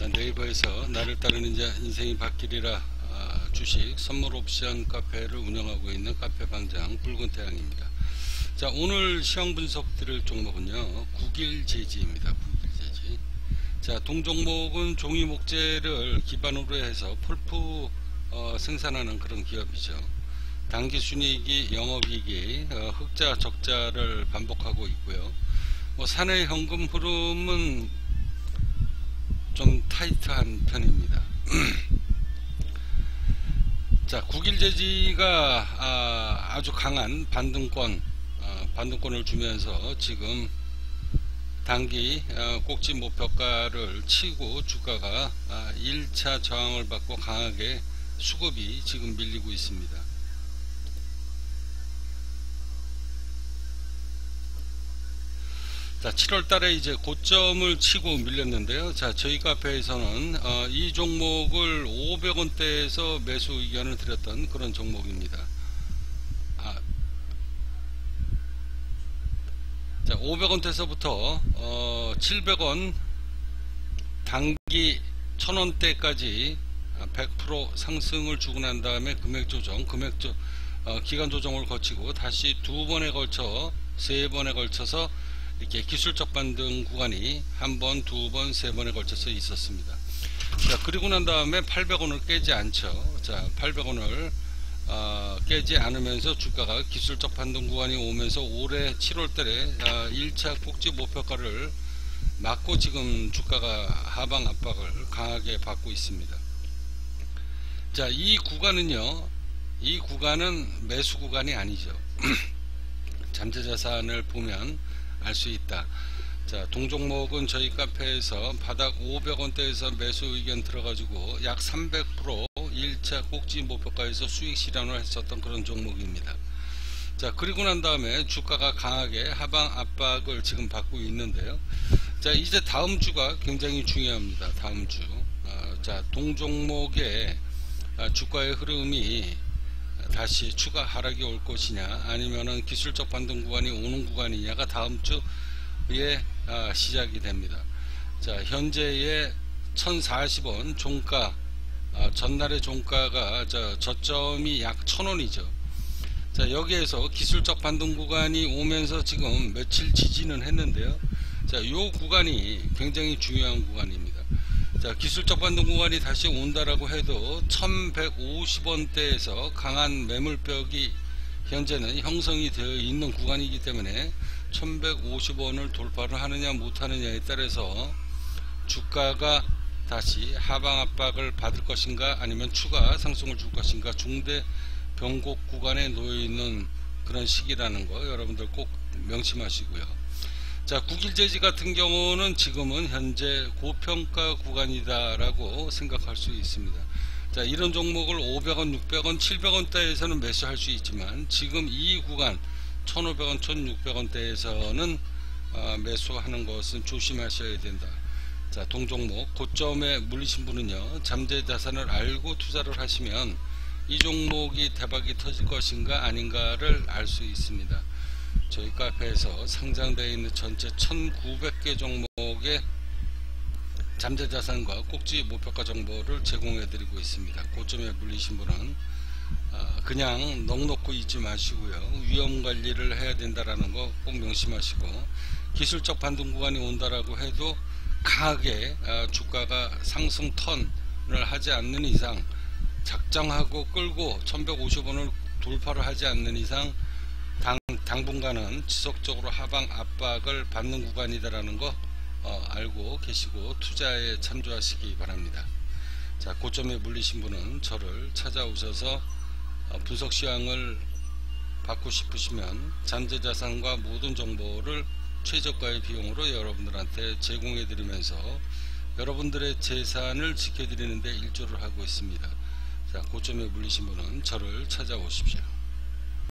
자, 네이버에서 나를 따르는 자 인생이 바뀌리라 주식 선물 옵션 카페를 운영하고 있는 카페 방장 붉은 태양입니다. 자, 오늘 시황 분석 드릴 종목은요, 국일제지입니다. 국일제지. 자, 동종목은 종이 목재를 기반으로 해서 폴프 생산하는 그런 기업이죠. 당기 순이익이 영업이익이 흑자 적자를 반복하고 있고요. 사내 현금 흐름은 좀 타이트한 편입니다. 자, 국일제지가 아주 강한 반등권을 주면서 지금 단기 꼭지 목표가를 치고 주가가 1차 저항을 받고 강하게 수급이 지금 밀리고 있습니다. 자, 7월달에 이제 고점을 치고 밀렸는데요. 자, 저희 카페에서는 이 종목을 500원대에서 매수 의견을 드렸던 그런 종목입니다. 자, 500원대에서부터 700원 단기 1000원대까지 100% 상승을 주고 난 다음에 기간 조정을 거치고 다시 두 번에 걸쳐 세 번에 걸쳐서 이렇게 기술적 반등 구간이 한 번, 두 번, 세 번에 걸쳐서 있었습니다. 자, 그리고 난 다음에 800원을 깨지 않죠. 자, 800원을 깨지 않으면서 주가가 기술적 반등 구간이 오면서 올해 7월달에 1차 꼭지 목표가를 맞고 지금 주가가 하방 압박을 강하게 받고 있습니다. 자, 이 구간은 매수 구간이 아니죠. 잠재자산을 보면 알 수 있다. 자, 동종목은 저희 카페에서 바닥 500원대에서 매수 의견 들어가지고 약 300% 1차 꼭지 목표가에서 수익 실현을 했었던 그런 종목입니다. 자, 그리고 난 다음에 주가가 강하게 하방 압박을 지금 받고 있는데요. 자, 이제 다음 주가 굉장히 중요합니다. 다음 주. 자, 동종목의 주가의 흐름이 다시 추가 하락이 올 것이냐, 아니면은 기술적 반등 구간이 오는 구간이냐가 다음 주에 시작이 됩니다. 자, 현재의 1040원 종가, 전날의 종가가 저점이 약 1000원이죠. 자, 여기에서 기술적 반등 구간이 오면서 지금 며칠 지지는 했는데요. 자, 요 구간이 굉장히 중요한 구간입니다. 자, 기술적 반등 구간이 다시 온다라고 해도 1150원대에서 강한 매물벽이 현재는 형성이 되어 있는 구간이기 때문에 1150원을 돌파를 하느냐 못하느냐에 따라서 주가가 다시 하방 압박을 받을 것인가 아니면 추가 상승을 줄 것인가 중대 변곡 구간에 놓여 있는 그런 시기라는 거 여러분들 꼭 명심하시고요. 자, 국일제지 같은 경우는 지금은 현재 고평가 구간이다 라고 생각할 수 있습니다. 자, 이런 종목을 500원, 600원, 700원대에서는 매수할 수 있지만 지금 이 구간 1500원, 1600원대에서는 매수하는 것은 조심하셔야 된다. 자, 동종목 고점에 물리신 분은요, 잠재자산을 알고 투자를 하시면 이 종목이 대박이 터질 것인가 아닌가를 알 수 있습니다. 저희 카페에서 상장되어 있는 전체 1900개 종목의 잠재자산과 꼭지 목표가 정보를 제공해 드리고 있습니다. 고점에 물리신 분은 그냥 넋놓고 있지 마시고요, 위험관리를 해야 된다라는 거 꼭 명심하시고, 기술적 반등 구간이 온다라고 해도 강하게 주가가 상승 턴을 하지 않는 이상, 작정하고 끌고 1150원을 돌파를 하지 않는 이상 당분간은 지속적으로 하방 압박을 받는 구간이다라는 거 알고 계시고 투자에 참조하시기 바랍니다. 자, 고점에 물리신 분은 저를 찾아오셔서 분석 시황을 받고 싶으시면 잠재자산과 모든 정보를 최저가의 비용으로 여러분들한테 제공해 드리면서 여러분들의 재산을 지켜드리는 데 일조를 하고 있습니다. 자, 고점에 물리신 분은 저를 찾아오십시오.